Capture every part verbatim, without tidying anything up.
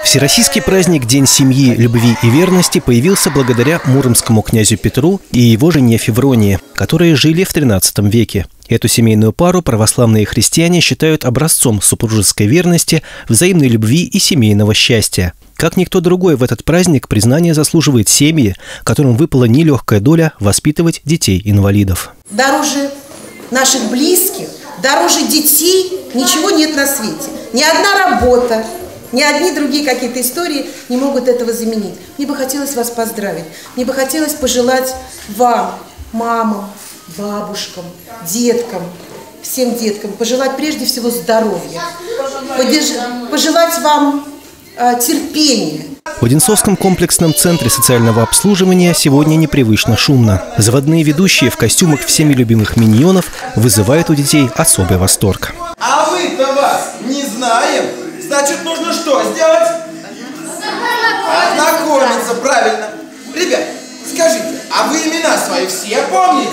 Всероссийский праздник День семьи, любви и верности появился благодаря муромскому князю Петру и его жене Февронии, которые жили в тринадцатом веке. Эту семейную пару православные христиане считают образцом супружеской верности, взаимной любви и семейного счастья. Как никто другой в этот праздник признание заслуживает семьи, которым выпала нелегкая доля воспитывать детей-инвалидов. Дороже наших близких, дороже детей ничего нет на свете. Ни одна работа, ни одни другие какие-то истории не могут этого заменить. Мне бы хотелось вас поздравить. Мне бы хотелось пожелать вам, мамам, бабушкам, деткам, всем деткам, пожелать прежде всего здоровья, пожелать вам э, терпения. В Одинцовском комплексном центре социального обслуживания сегодня непривычно шумно. Заводные ведущие в костюмах всеми любимых миньонов вызывают у детей особый восторг. А мы-то вас не знаем. Значит, нужно что сделать? Ознакомиться, правильно. Ребят, скажите, а вы имена свои все помните?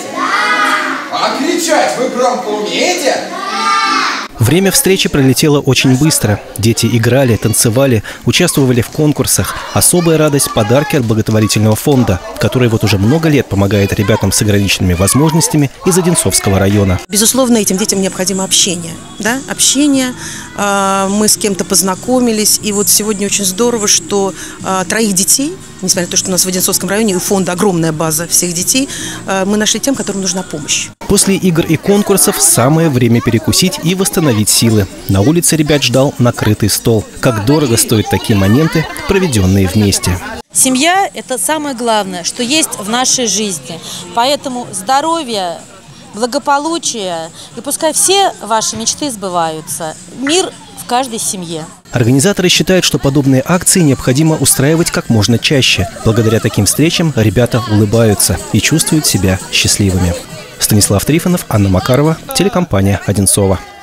А кричать вы громко умеете? Время встречи пролетело очень быстро. Дети играли, танцевали, участвовали в конкурсах. Особая радость – подарки от благотворительного фонда, который вот уже много лет помогает ребятам с ограниченными возможностями из Одинцовского района. Безусловно, этим детям необходимо общение. Да? Общение, мы с кем-то познакомились. И вот сегодня очень здорово, что троих детей, несмотря на то, что у нас в Одинцовском районе у фонда огромная база всех детей, мы нашли тем, которым нужна помощь. После игр и конкурсов самое время перекусить и восстановить силы. На улице ребят ждал накрытый стол. Как дорого стоят такие моменты, проведенные вместе. Семья – это самое главное, что есть в нашей жизни. Поэтому здоровье, благополучие, и пускай все ваши мечты сбываются. Мир в каждой семье. Организаторы считают, что подобные акции необходимо устраивать как можно чаще. Благодаря таким встречам ребята улыбаются и чувствуют себя счастливыми. Станислав Трифонов, Анна Макарова, телекомпания «Одинцово».